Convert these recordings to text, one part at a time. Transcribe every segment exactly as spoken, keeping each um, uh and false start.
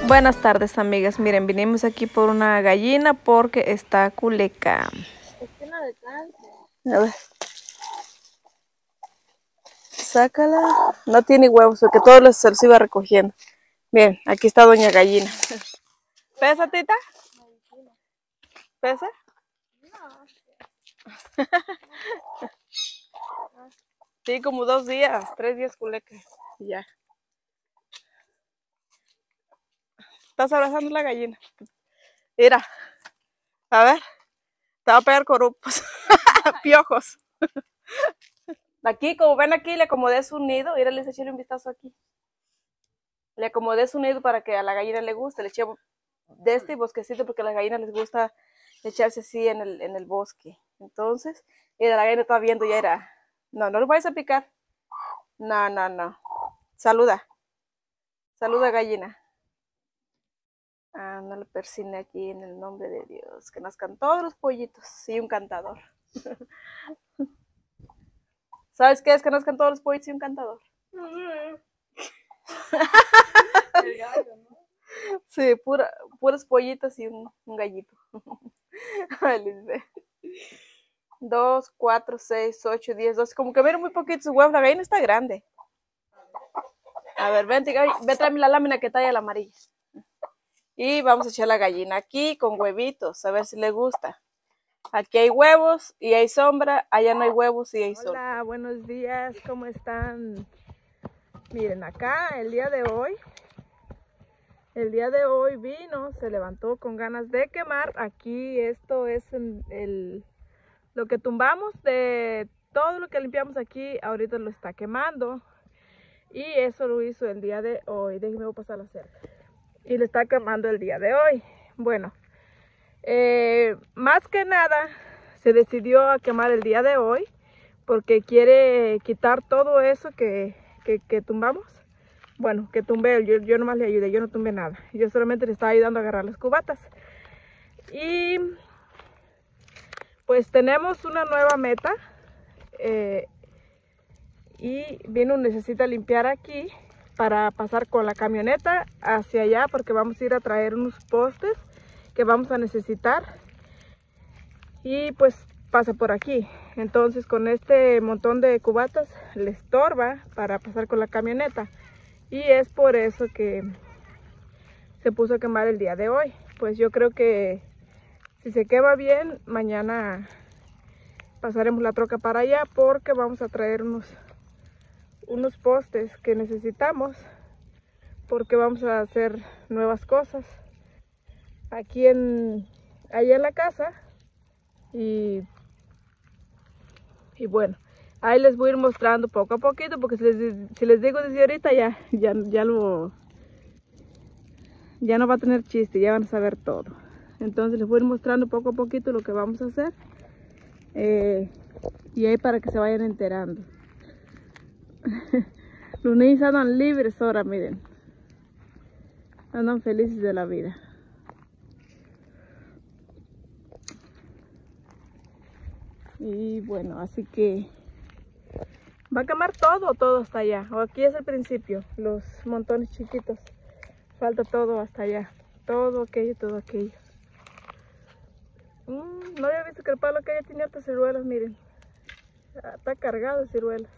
Buenas tardes, amigas. Miren, vinimos aquí por una gallina porque está culeca. A ver. Sácala. No tiene huevos porque todos los se los iba recogiendo. Bien, aquí está doña gallina. ¿Pesa, tita? ¿Pesa? No. Sí, como dos días, tres días culeca. Ya. Estás abrazando la gallina. Mira. A ver. Te va a pegar corupos. Piojos. Aquí, como ven aquí, le acomodé su nido. Mira, les eché un vistazo aquí. Le acomodé su nido para que a la gallina le guste. Le eché de este bosquecito porque a las gallinas les gusta echarse así en el, en el bosque. Entonces, mira, la gallina estaba viendo, ya era. No, no lo vayas a picar. No, no, no. Saluda. Saluda, gallina. Ah, no le persine aquí en el nombre de Dios. Que nazcan todos los pollitos. Y un cantador. ¿Sabes qué es que nazcan todos los pollitos y un cantador? El gallo, ¿no? Sí, pura, puros pollitos y un, un gallito. Dos, cuatro, seis, ocho, diez, doce. Como que vieron muy poquitos huevos. La gallina está grande. A ver, vente, ve, tráeme la lámina que talla la amarilla. Y vamos a echar la gallina aquí con huevitos, a ver si le gusta. Aquí hay huevos y hay sombra, allá no hay huevos y hay sol. Hola, buenos días, ¿cómo están? Miren, acá el día de hoy, el día de hoy vino, se levantó con ganas de quemar. Aquí esto es el, el, lo que tumbamos de todo lo que limpiamos aquí, ahorita lo está quemando. Y eso lo hizo el día de hoy. Déjenme pasar la cerca. Y lo está quemando el día de hoy. Bueno, eh, más que nada se decidió a quemar el día de hoy porque quiere quitar todo eso que, que, que tumbamos. Bueno, que tumbé, yo, yo nomás le ayudé, yo no tumbé nada. Yo solamente le estaba ayudando a agarrar las cubatas. Y pues tenemos una nueva meta. Eh, y Vino necesita limpiar aquí para pasar con la camioneta hacia allá porque vamos a ir a traer unos postes que vamos a necesitar y pues pasa por aquí. Entonces con este montón de cubatas le estorba para pasar con la camioneta y es por eso que se puso a quemar el día de hoy. Pues yo creo que si se quema bien, mañana pasaremos la troca para allá porque vamos a traer unos unos postes que necesitamos porque vamos a hacer nuevas cosas aquí en allá en la casa y, y bueno, ahí les voy a ir mostrando poco a poquito porque si les, si les digo desde ahorita ya, ya, ya lo ya no va a tener chiste, ya van a saber todo. Entonces les voy a ir mostrando poco a poquito lo que vamos a hacer eh, y ahí para que se vayan enterando. Los niños andan libres ahora, miren. Andan felices de la vida. Y bueno, así que va a quemar todo, todo hasta allá. O aquí es el principio, los montones chiquitos. Falta todo hasta allá. Todo aquello, todo aquello. Mm, no había visto que el palo que tenía estas ciruelas, miren. Está cargado de ciruelas.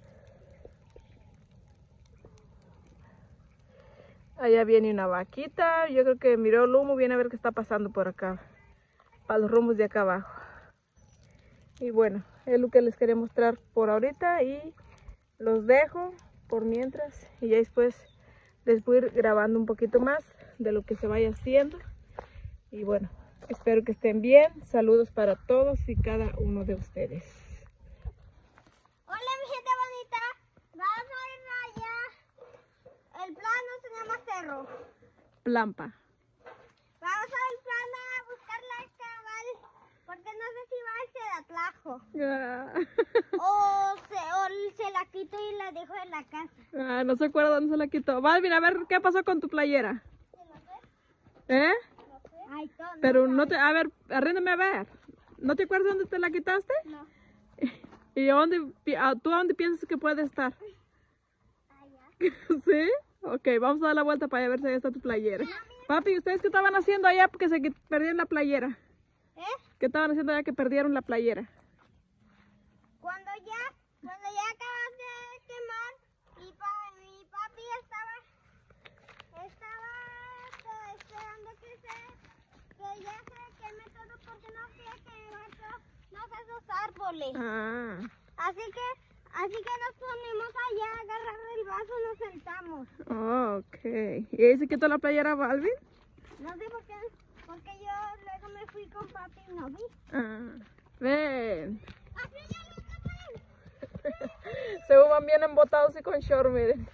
Allá viene una vaquita, yo creo que miró el humo, viene a ver qué está pasando por acá, para los rumbos de acá abajo. Y bueno, es lo que les quería mostrar por ahorita y los dejo por mientras y ya después les voy a ir grabando un poquito más de lo que se vaya haciendo. Y bueno, espero que estén bien, saludos para todos y cada uno de ustedes. Hola mi gente bonita, vamos a ir allá. El plano se llama Cerro Plampa. Vamos al plano a buscar la cabal, porque no sé si va a ser de Atlajo. Yeah. o, se, o se la quito y la dejo en la casa. Ah, no se acuerda dónde se la quitó. Balvin, a ver qué pasó con tu playera. ¿Sí, no sé? ¿Eh? No sé. Ay, todo, no Pero sabe. no te, a ver, arréndame a ver. ¿No te acuerdas dónde te la quitaste? No. ¿Y a dónde, a, tú a dónde piensas que puede estar? Allá. ¿Sí? Ok, vamos a dar la vuelta para ver si ahí está tu playera. Papi, ¿ustedes qué estaban haciendo allá porque se perdieron la playera? ¿Eh? ¿Qué estaban haciendo allá que perdieron la playera? Cuando ya, cuando ya acabas de quemar, mi, pa, mi papi estaba, estaba esperando que se, que ya se queme todo porque no quería quemar todos esos árboles. Ah. Así que, así que nos ponemos allá a agarrar el vaso y nos sentamos. Oh, ok. ¿Y ahí se quitó la playera Balvin? No sé por qué, porque yo luego me fui con papi y no vi. Ah. Ven. Así ya lo tapan. Se van bien embotados y con short, miren.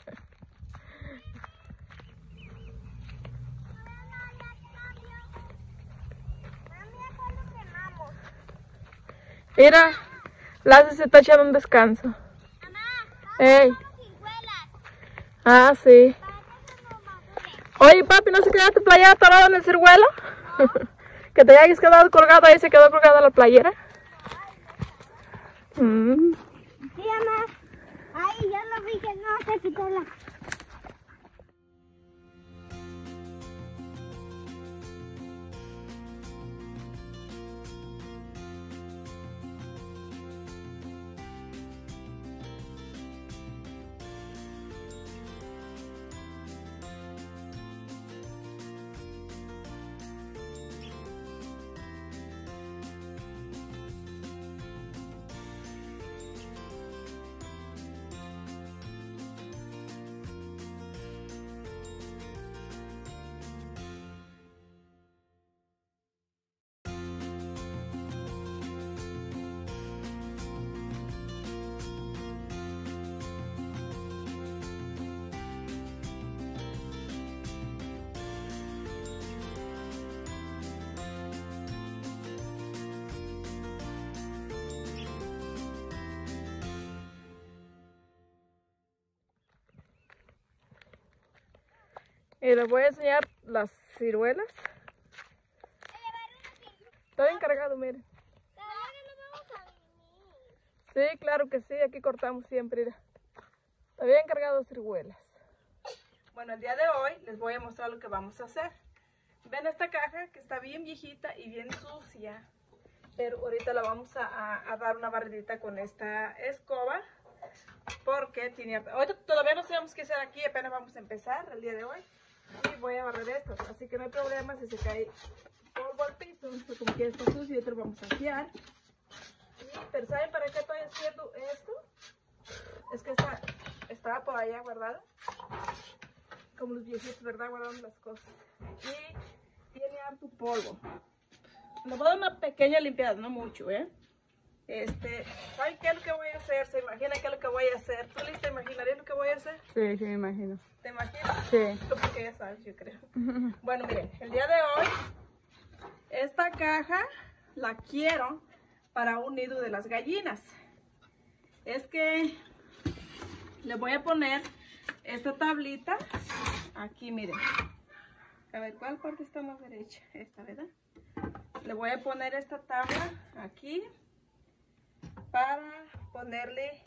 Mira, Lassie se está echando un descanso. Mamá, Ey. ciruelas Ah, sí. para que se nos maduren. Oye, papi, ¿no se quedó tu playera atorada en el ciruelo? Que te hayas quedado colgado ahí, se quedó colgada la playera. Mm. Sí, mamá. Ahí ya lo vi que no se quitó la... Y les voy a enseñar las ciruelas. Estoy encargado, miren. Sí, claro que sí, aquí cortamos siempre. Mira. Estoy encargado de ciruelas. Bueno, el día de hoy les voy a mostrar lo que vamos a hacer. Ven esta caja que está bien viejita y bien sucia. Pero ahorita la vamos a, a, a dar una barridita con esta escoba. Porque tiene... Ahorita todavía no sabemos qué hacer aquí, apenas vamos a empezar el día de hoy. Y voy a barrer esto, así que no hay problema si se cae polvo al piso. Como que está sucio, ahorita lo vamos a asear. Pero ¿saben para qué estoy haciendo esto? Es que está, estaba por allá guardada. Como los viejitos, ¿verdad? Guardando las cosas. Y tiene harto polvo. Le voy a dar una pequeña limpiada, no mucho, ¿eh? Este, ¿saben qué es lo que voy a hacer? ¿Se imagina qué es lo que voy a hacer? ¿Tú, Liz, te imaginarías lo que voy a hacer? Sí, sí, me imagino. ¿Te imaginas? Sí. Tú porque ya sabes, yo creo. Bueno, miren, el día de hoy, esta caja la quiero para un nido de las gallinas. Es que le voy a poner esta tablita aquí, miren. A ver, ¿cuál parte está más derecha? Esta, ¿verdad? Le voy a poner esta tabla aquí para ponerle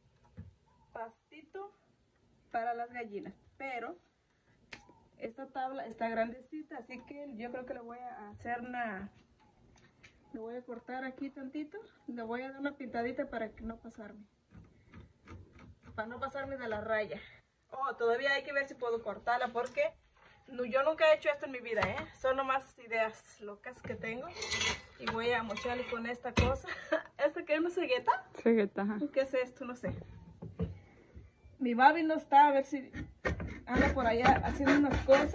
pastito para las gallinas. Pero esta tabla está grandecita, así que yo creo que le voy a hacer una... Le voy a cortar aquí tantito. Le voy a dar una pintadita para que no pasarme. Para no pasarme de la raya. Oh, todavía hay que ver si puedo cortarla porque no, yo nunca he hecho esto en mi vida, ¿eh? Son nomás ideas locas que tengo. Y voy a mocharle con esta cosa. ¿Esta qué es una cegueta? Cegueta, ajá. ¿Qué es esto? No sé. Mi Babi no está, a ver si anda por allá haciendo unas cosas.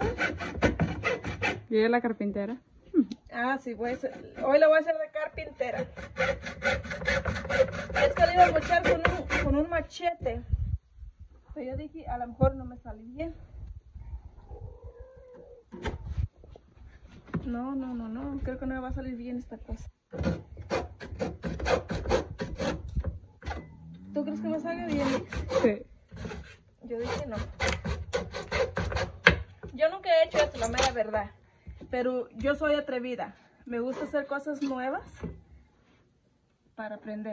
¿Y ella es la carpintera? Ah, sí, voy a hacer, hoy la voy a hacer de carpintera. Es que le iba a mochar con un, con un machete. Pero yo dije, a lo mejor no me sale bien. No, no, no, no, creo que no me va a salir bien esta cosa. ¿Tú crees que me salga bien? Sí. Yo dije no. Yo nunca he hecho esto, la mera verdad. Pero yo soy atrevida. Me gusta hacer cosas nuevas para aprender.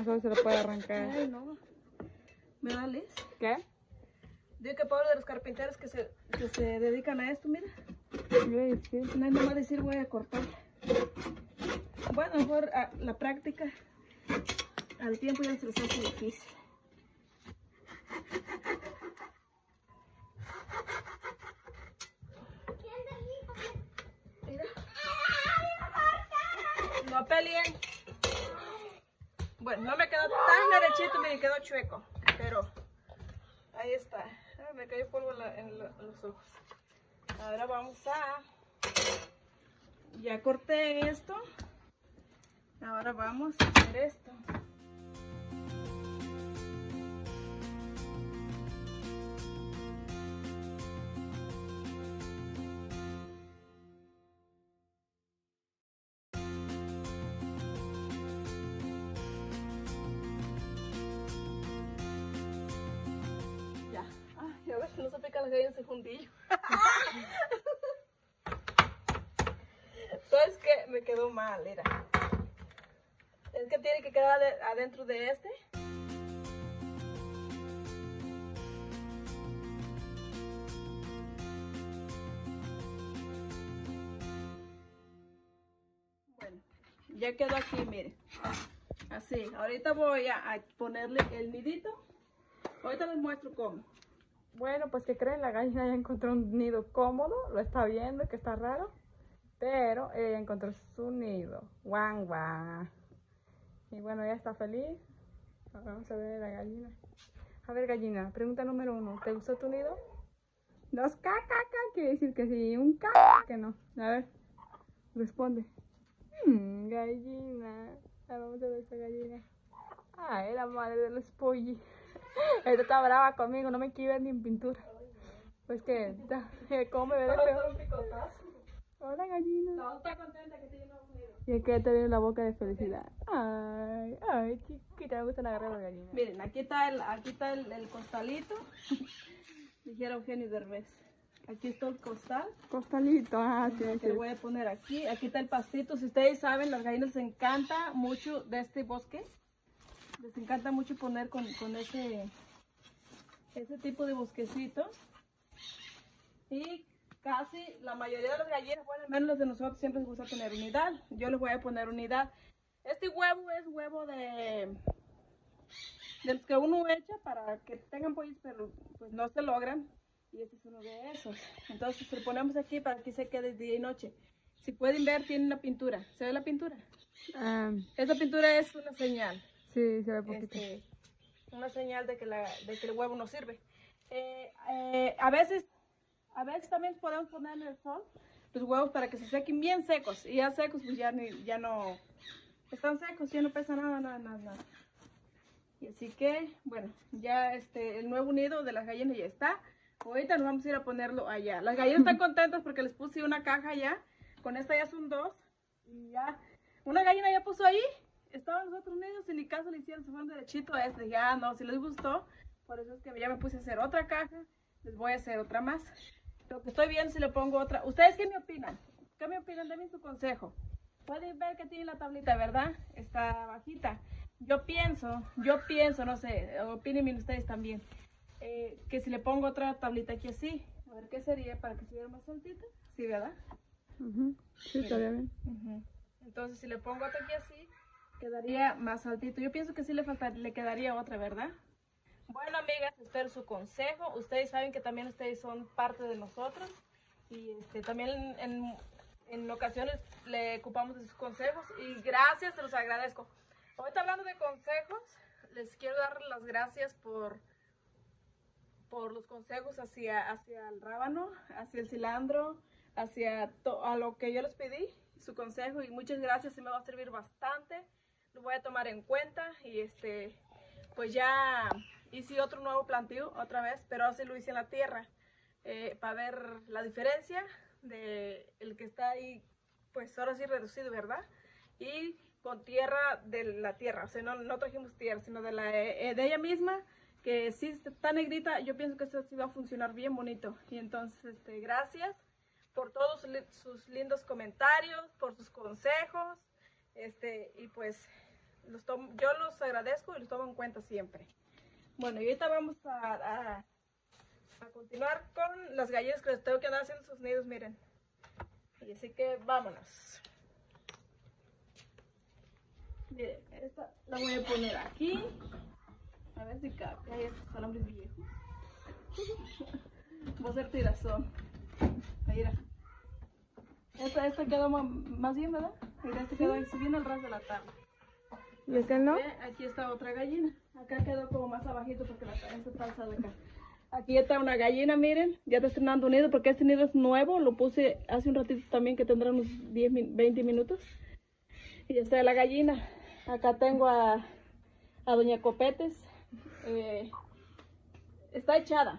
solo se lo puede arrancar. Ay, no. ¿Verdad, Liz? ¿Qué? Digo que pobre de los carpinteros que se, que se dedican a esto, mira. Sí, sí. No hay nada más decir voy a cortar. Bueno, mejor a, la práctica al tiempo ya se les hace difícil. Mira. No peleen. Bueno, no me quedó tan derechito, me quedó chueco, pero ahí está. Ay, me cayó polvo en, la, en, la, en los ojos. Ahora vamos a... Ya corté esto. Ahora vamos a hacer esto. Ya. Ay, a ver si no se pica la gallina ese fundillo. ¿Sabes qué? Me quedó mal, mira. Es que tiene que quedar de, adentro de este. Bueno, ya quedó aquí, mire. Así, ahorita voy a, a ponerle el nidito. Ahorita les muestro cómo. Bueno, pues que creen, la gallina ya encontró un nido cómodo, lo está viendo que está raro, pero ella encontró su nido. Guan, guan. Y bueno, ya está feliz. Ahora vamos a ver a la gallina. A ver, gallina, pregunta número uno, ¿te gustó tu nido? Dos ca, ca, ca, quiere decir que sí, un ca, que no. A ver, responde. Hmm, gallina. A ver, vamos a ver esta gallina. Ay, la madre de los pollos. Esta está brava conmigo, no me quiere ver ni en pintura. Pues que, ¿cómo me ve de feo? Hola, gallina. No, está contenta que tiene un nido. Y es que te viene la boca de felicidad. Ay, ay, chiquita, me gustan agarrar a la gallina. Miren, aquí está el, aquí está el, el costalito. Dijera Eugenio Derbez. Aquí está el costal. Costalito, ah, sí, Que sí. lo voy a poner aquí. Aquí está el pastito. Si ustedes saben, las gallinas les encanta mucho de este bosque. Les encanta mucho poner con, con ese, ese tipo de bosquecitos. Y casi la mayoría de las gallinas, bueno, al menos los de nosotros, siempre les gusta tener unidad. Yo les voy a poner unidad. Este huevo es huevo de, de los que uno echa para que tengan pollos, pero pues no se logran. Y este es uno de esos. Entonces lo ponemos aquí para que se quede día y noche. Si pueden ver, tiene una pintura. ¿Se ve la pintura? Ah, Esa pintura es una señal. sí, se ve poquito. Este, una señal de que, la, de que el huevo no sirve. Eh, eh, a veces, a veces también podemos poner en el sol los huevos para que se sequen bien secos. Y ya secos, pues ya, ni, ya no están secos, ya no pesa nada, nada, nada, nada. Y así que, bueno, ya este, el nuevo nido de las gallinas ya está. Ahorita nos vamos a ir a ponerlo allá. Las gallinas están contentas porque les puse una caja ya. Con esta ya son dos. Y ya, una gallina ya puso ahí. Estaban los otros nidos y ni caso le hicieron, se fueron derechito a este. Ya no, si les gustó. Por eso es que ya me puse a hacer otra caja. Les voy a hacer otra más. Lo que estoy viendo si le pongo otra. ¿Ustedes qué me opinan? ¿Qué me opinan? Denme su consejo. Pueden ver que tiene la tablita, ¿verdad? Está bajita. Yo pienso, yo pienso, no sé, opinen ustedes también. Eh, que si le pongo otra tablita aquí así, a ver qué sería para que se viera más altita. Sí, ¿verdad? Uh-huh. Sí, estaría bien. Uh-huh. Entonces si le pongo otra aquí así, quedaría más altito. Yo pienso que sí le falta, le quedaría otra, ¿verdad? Bueno, amigas, espero su consejo. Ustedes saben que también ustedes son parte de nosotros. Y este, también en, en, en ocasiones le ocupamos de sus consejos. Y gracias, se los agradezco. Ahorita hablando de consejos, les quiero dar las gracias por... por los consejos hacia, hacia el rábano, hacia el cilantro, hacia to, a lo que yo les pedí, su consejo, y muchas gracias, se me va a servir bastante, lo voy a tomar en cuenta. Y este, pues ya hice otro nuevo planteo otra vez, pero así lo hice en la tierra, eh, para ver la diferencia de el que está ahí, pues ahora sí reducido, ¿verdad? Y con tierra de la tierra, o sea, no, no trajimos tierra, sino de, la, eh, de ella misma, que sí está negrita. Yo pienso que eso sí va a funcionar bien bonito. Y entonces, este, gracias por todos sus lindos comentarios, por sus consejos, este, y pues los tomo, yo los agradezco y los tomo en cuenta siempre. Bueno, y ahorita vamos a, a, a continuar con las gallinas que les tengo que andar haciendo sus nidos, miren. Y así que vámonos. Miren, esta la voy a poner aquí. A ver si cabe. Hay estos alambres viejos. Voy a hacer tirazón. Mira. Esta, esta quedó más bien, ¿verdad? Mira, esta quedó ahí subiendo el ras de la tabla. ¿Y acá no? Aquí está otra gallina. Acá quedó como más abajito porque la esta está alzada acá. Aquí está una gallina, miren. Ya está estrenando un nido porque este nido es nuevo. Lo puse hace un ratito también, que tendrá unos diez, veinte minutos. Y ya está la gallina. Acá tengo a, a doña Copetes. Eh, está echada.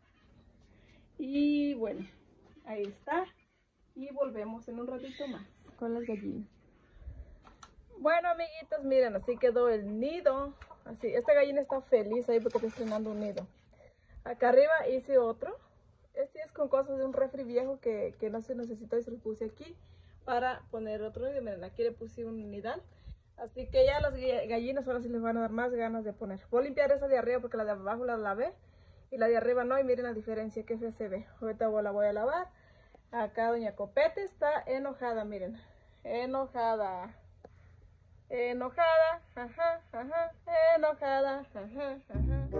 Y bueno, ahí está. Y volvemos en un ratito más Con las gallinas. Bueno, amiguitos, miren, así quedó el nido. Así, esta gallina está feliz ahí porque está estrenando un nido. Acá arriba hice otro. Este es con cosas de un refri viejo que, que no se necesitó y se lo puse aquí para poner otro nido. Miren, aquí le puse un nidal. Así que ya las gallinas ahora sí les van a dar más ganas de poner. Voy a limpiar esa de arriba porque la de abajo la lavé y la de arriba no. Y miren la diferencia, que fea se ve. Ahorita la voy a lavar. Acá doña Copete está enojada, miren. Enojada. Enojada, ajá, ajá, enojada, ajá, ajá.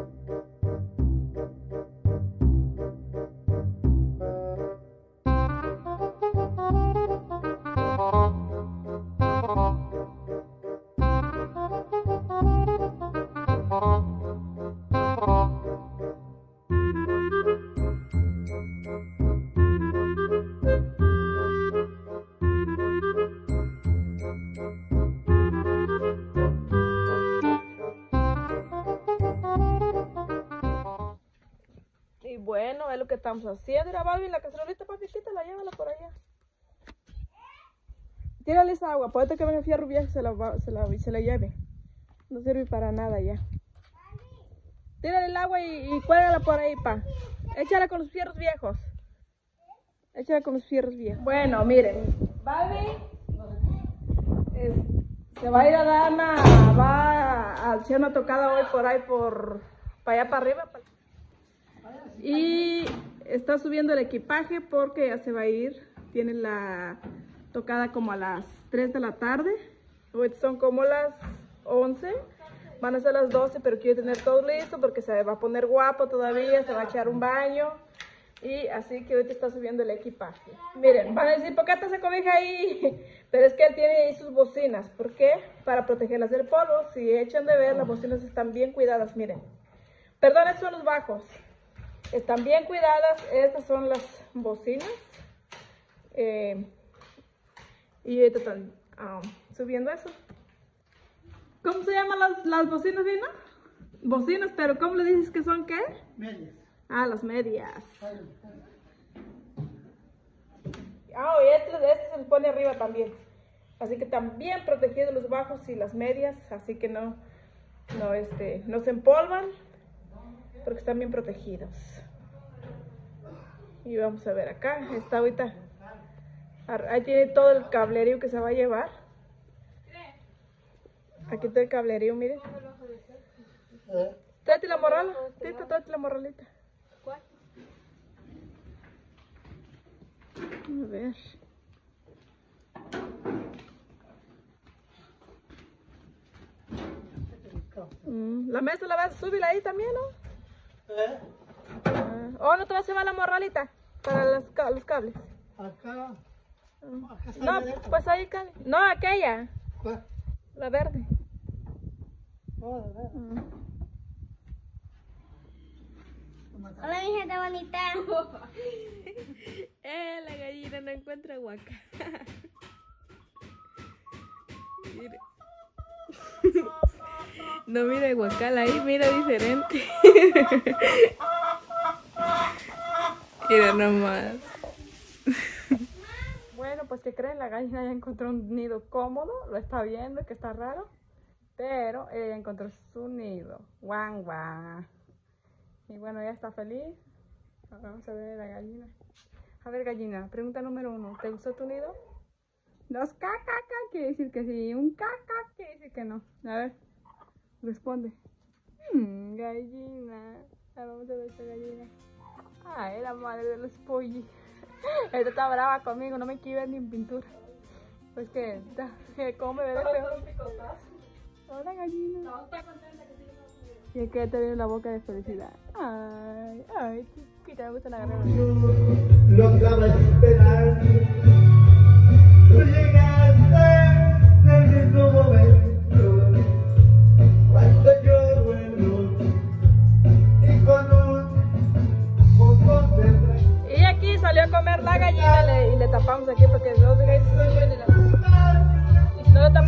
Bueno, es lo que estamos haciendo. Mira, Barbie, la cacerolita, papi, quítala, llévala por allá. Tírale esa agua, puede que venga fierro viejo, se la, se, la, se la lleve. No sirve para nada ya. Tírale el agua y, y cuélgala por ahí, pa. Échala con los fierros viejos. Échala con los fierros viejos. Bueno, miren, Barbie es, se va a ir a dar una, va a hacer una tocada hoy por ahí, por, para allá para arriba. Para... Y está subiendo el equipaje porque ya se va a ir. Tiene la tocada como a las tres de la tarde. Hoy son como las once. Van a ser las doce, pero quiero tener todo listo porque se va a poner guapo todavía. Se va a echar un baño. Y así que ahorita está subiendo el equipaje. Miren, van a decir, ¿por qué está esa cobija ahí? Pero es que él tiene ahí sus bocinas. ¿Por qué? Para protegerlas del polvo. Si echan de ver, las bocinas están bien cuidadas, miren. Perdón, estos son los bajos. Están bien cuidadas, estas son las bocinas. Eh, y ahorita están um, subiendo eso. ¿Cómo se llaman las, las bocinas, Vina? Bocinas, pero ¿cómo le dices que son qué? Medias. Ah, las medias. Ah, y este, este se les pone arriba también. Así que están bien protegidos los bajos y las medias, así que no, no, este, no se empolvan. Porque están bien protegidos. Y vamos a ver acá. Está ahorita. Ahí tiene todo el cablerío que se va a llevar. Aquí está el cablerío, miren. Tráete la morrala. Tita, tráete la morralita. A ver. Mm, la mesa la vas a subir ahí también, ¿no? ¿Eh? Uh, ¿O no te vas a llevar la morralita para los, los cables? Acá. Uh, Acá está no, derecha. pues ahí, no, aquella. ¿Cuál? La verde. Oh, de veras. Uh. Hola, mi gente bonita. eh, la gallina no encuentra guaca. Mire. No mira el guacal ahí, mira diferente. Mira nomás. Bueno, pues que creen, la gallina ya encontró un nido cómodo, lo está viendo que está raro, pero ella encontró su nido. Guan, guan. Y bueno, ya está feliz. Vamos a ver la gallina. A ver, gallina, pregunta número uno, ¿te gustó tu nido? Dos caca quiere decir que sí, un caca quiere decir que no. A ver, responde. Mm, gallina. Ah, vamos a ver esa gallina. Ay, la madre de los pollos. Esta está brava conmigo, no me quiere ver ni en pintura. Pues que, ¿cómo me ve de feo? Hola gallina. No, está contenta que tiene. Y es que te viene la boca de felicidad. Ay, ay, chiquita, me gusta la garra. Lo estaba esperando. Tú llegaste en el mismo momento. Cuando yo duermo y con un poco de tranquilidad. Y aquí salió a comer la gallina le, y le tapamos aquí porque los gallinas se suben y, la... y si no le tapamos